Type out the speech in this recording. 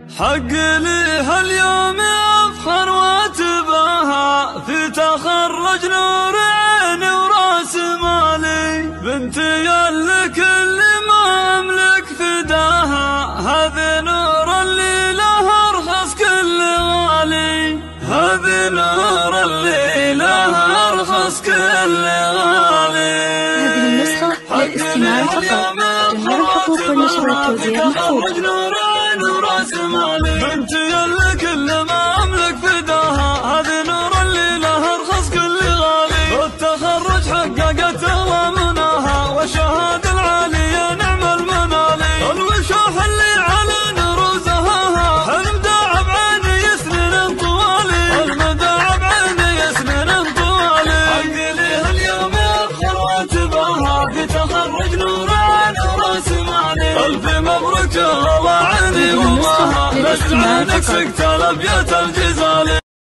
حق لي هاليوم افخر واتباهى في تخرج نور عيني وراس مالي، بنتي اللي كل ما املك فداها، هذه نور اللي لها ارخص كل غالي، هذه نور اللي لها ارخص كل غالي. هذه النسخة للاستماع فقط. جميع الحقوق والنشر والتوزيع محفوظة. بنتي اللي كل ما املك فداها، هذه نور اللي لها ارخص كل غالي، بالتخرج حققت الله مناها، والشهادة العالية نعم المنالي، الوشاح اللي على نروزها، المداعب عيني سنين طوالي، المداعب عيني سنين طوالي، حق لي اليوم افخر واتباها في تخرج نور عيني وراس مالي، الف مبروك الله عيني والله لجل عينك سقت الابيات الجزائر.